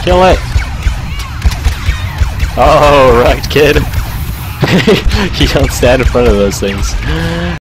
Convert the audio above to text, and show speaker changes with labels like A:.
A: Kill it! Oh, right, kid. You don't stand in front of those things.